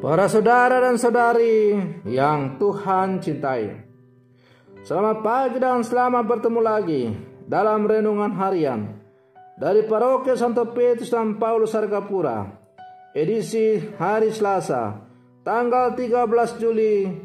Para saudara dan saudari yang Tuhan cintai, selamat pagi dan selamat bertemu lagi dalam renungan harian dari Paroki Santo Petrus dan Paulus Sargapura, edisi hari Selasa, tanggal 13 Juli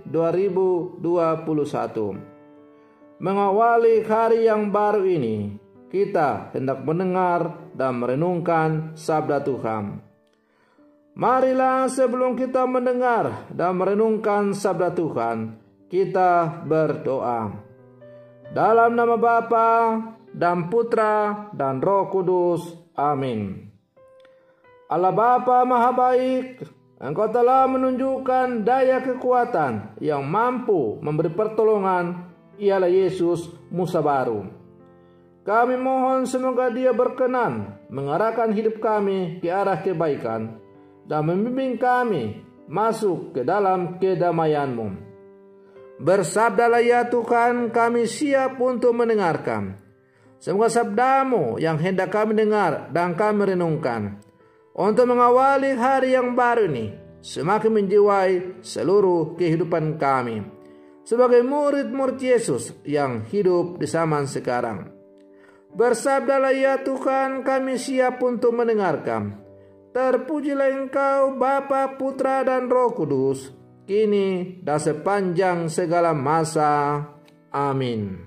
2021. Mengawali hari yang baru ini, kita hendak mendengar dan merenungkan sabda Tuhan. Marilah sebelum kita mendengar dan merenungkan sabda Tuhan, kita berdoa. Dalam nama Bapa dan Putra dan Roh Kudus. Amin. Allah Bapa Maha Baik, Engkau telah menunjukkan daya kekuatan yang mampu memberi pertolongan, ialah Yesus Musa baru. Kami mohon semoga Dia berkenan mengarahkan hidup kami ke arah kebaikan dan membimbing kami masuk ke dalam kedamaian-Mu. Bersabdalah ya Tuhan, kami siap untuk mendengarkan. Semoga sabda-Mu yang hendak kami dengar dan kami renungkan, untuk mengawali hari yang baru ini, semakin menjiwai seluruh kehidupan kami sebagai murid-murid Yesus yang hidup di zaman sekarang. Bersabdalah ya Tuhan, kami siap untuk mendengarkan. Terpujilah Engkau Bapa, Putra dan Roh Kudus, kini dan sepanjang segala masa. Amin.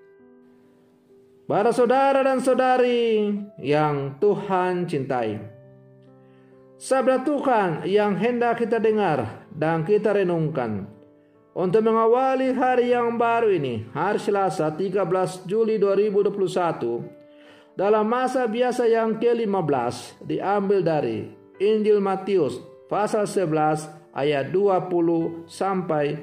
Para saudara dan saudari yang Tuhan cintai, sabda Tuhan yang hendak kita dengar dan kita renungkan untuk mengawali hari yang baru ini, hari Selasa 13 Juli 2021, dalam masa biasa yang ke-15, diambil dari Injil Matius pasal 11 ayat 20 sampai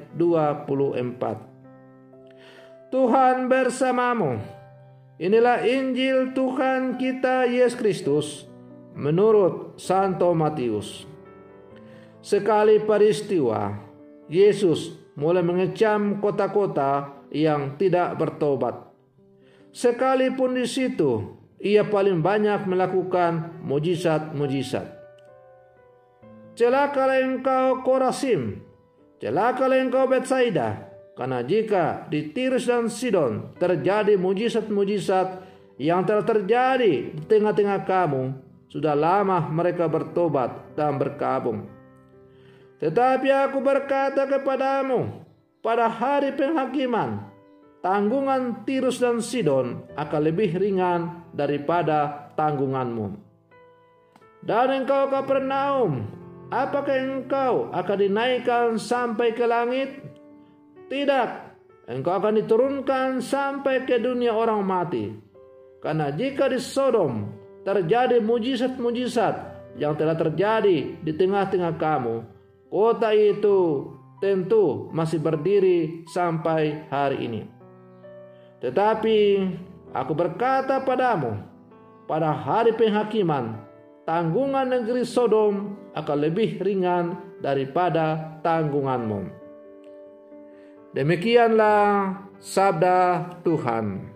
24. Tuhan bersamamu. Inilah Injil Tuhan kita Yesus Kristus menurut Santo Matius. Sekali peristiwa, Yesus mulai mengecam kota-kota yang tidak bertobat. Sekalipun di situ Ia paling banyak melakukan mujizat-mujizat. Celakalah engkau Korazim, celakalah engkau Betsaida, karena jika di Tirus dan Sidon terjadi mujizat-mujizat yang telah terjadi di tengah-tengah kamu, sudah lama mereka bertobat dan berkabung. Tetapi aku berkata kepadamu, pada hari penghakiman, tanggungan Tirus dan Sidon akan lebih ringan daripada tanggunganmu. Dan engkau Kapernaum, apakah engkau akan dinaikkan sampai ke langit? Tidak, engkau akan diturunkan sampai ke dunia orang mati. Karena jika di Sodom terjadi mujizat-mujizat yang telah terjadi di tengah-tengah kamu, kota itu tentu masih berdiri sampai hari ini. Tetapi aku berkata padamu, pada hari penghakiman, tanggungan negeri Sodom akan lebih ringan daripada tanggunganmu. Demikianlah sabda Tuhan.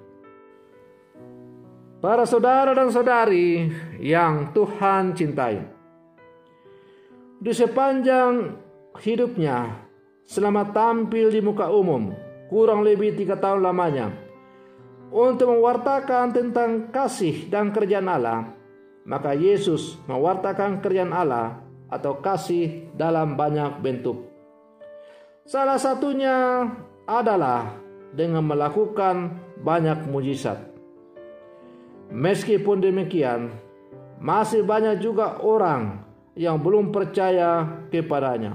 Para saudara dan saudari yang Tuhan cintai, di sepanjang hidupnya selama tampil di muka umum kurang lebih 3 tahun lamanya untuk mewartakan tentang kasih dan kerjaan Allah, maka Yesus mewartakan kerjaan Allah atau kasih dalam banyak bentuk. Salah satunya adalah dengan melakukan banyak mujizat. Meskipun demikian, masih banyak juga orang yang belum percaya kepadanya.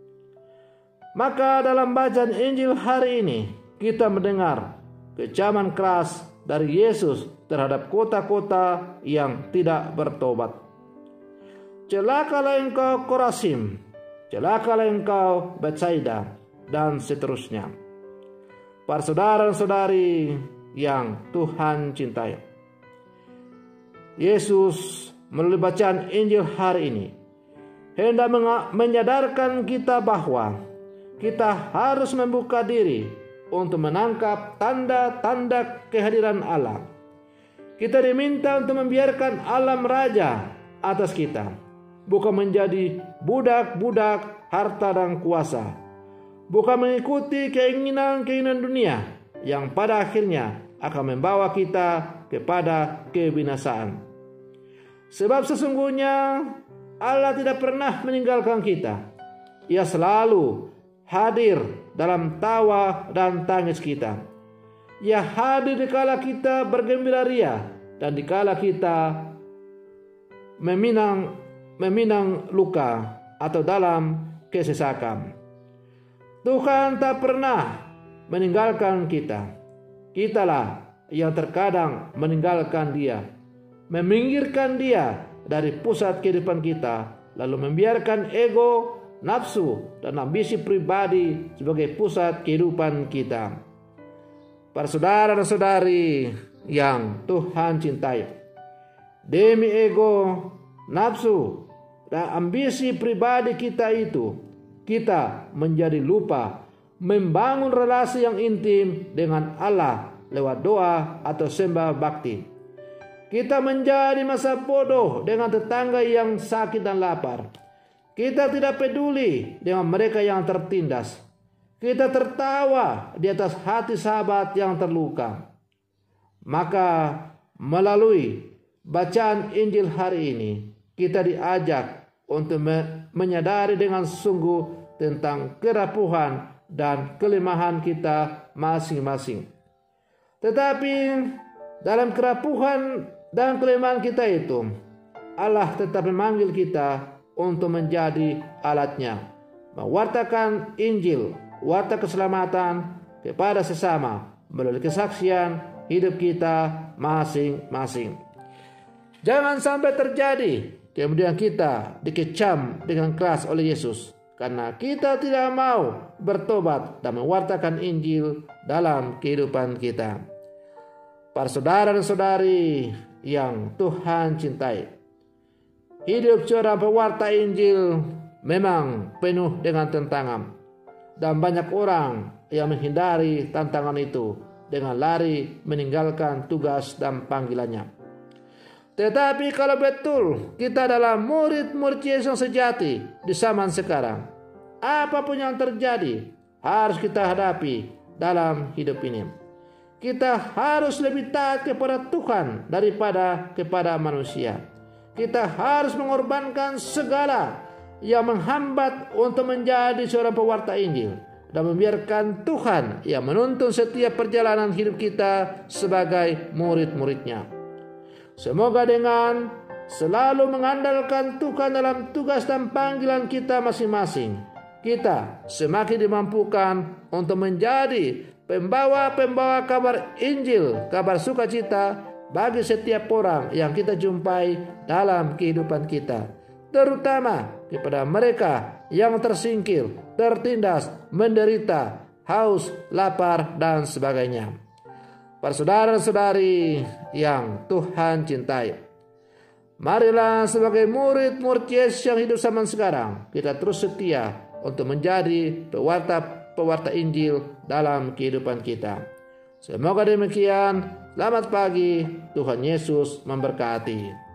Maka dalam bacaan Injil hari ini, kita mendengar kecaman keras dari Yesus terhadap kota-kota yang tidak bertobat. Celakalah engkau Korazim, celakalah engkau Betsaida, dan seterusnya. Para saudara dan saudari yang Tuhan cintai, Yesus melalui bacaan Injil hari ini hendak menyadarkan kita bahwa kita harus membuka diri untuk menangkap tanda-tanda kehadiran Allah. Kita diminta untuk membiarkan Allah meraja atas kita, bukan menjadi budak-budak harta dan kuasa, bukan mengikuti keinginan-keinginan dunia yang pada akhirnya akan membawa kita kepada kebinasaan. Sebab sesungguhnya Allah tidak pernah meninggalkan kita. Ia selalu hadir dalam tawa dan tangis kita. Ia hadir dikala kita bergembira ria dan dikala kita meminang luka atau dalam kesesakan. Tuhan tak pernah meninggalkan kita. Kitalah yang terkadang meninggalkan Dia, meminggirkan Dia dari pusat kehidupan kita, lalu membiarkan ego, nafsu, dan ambisi pribadi sebagai pusat kehidupan kita. Para saudara dan saudari yang Tuhan cintai, demi ego, nafsu, dan ambisi pribadi kita itu, kita menjadi lupa membangun relasi yang intim dengan Allah lewat doa atau sembah bakti. Kita menjadi masa bodoh dengan tetangga yang sakit dan lapar. Kita tidak peduli dengan mereka yang tertindas. Kita tertawa di atas hati sahabat yang terluka. Maka melalui bacaan Injil hari ini, kita diajak untuk menyadari dengan sungguh tentang kerapuhan dan kelemahan kita masing-masing. Tetapi dalam kerapuhan dan kelemahan kita itu, Allah tetap memanggil kita untuk menjadi alatnya, mewartakan Injil, warta keselamatan kepada sesama melalui kesaksian hidup kita masing-masing. Jangan sampai terjadi kemudian kita dikecam dengan keras oleh Yesus karena kita tidak mau bertobat dan mewartakan Injil dalam kehidupan kita. Para saudara dan saudari yang Tuhan cintai, hidup seorang pewarta Injil memang penuh dengan tantangan, dan banyak orang yang menghindari tantangan itu dengan lari meninggalkan tugas dan panggilannya. Tetapi kalau betul kita adalah murid-murid Yesus yang sejati di zaman sekarang, apapun yang terjadi harus kita hadapi dalam hidup ini. Kita harus lebih taat kepada Tuhan daripada kepada manusia. Kita harus mengorbankan segala yang menghambat untuk menjadi seorang pewarta Injil, dan membiarkan Tuhan yang menuntun setiap perjalanan hidup kita sebagai murid-muridnya. Semoga dengan selalu mengandalkan Tuhan dalam tugas dan panggilan kita masing-masing, kita semakin dimampukan untuk menjadi pembawa-pembawa kabar Injil, kabar sukacita bagi setiap orang yang kita jumpai dalam kehidupan kita, terutama kepada mereka yang tersingkir, tertindas, menderita, haus, lapar, dan sebagainya. Para saudara dan saudari yang Tuhan cintai, marilah sebagai murid-murid Yesus yang hidup zaman sekarang, kita terus setia untuk menjadi pewarta Injil dalam kehidupan kita. Semoga demikian. Selamat pagi, Tuhan Yesus memberkati.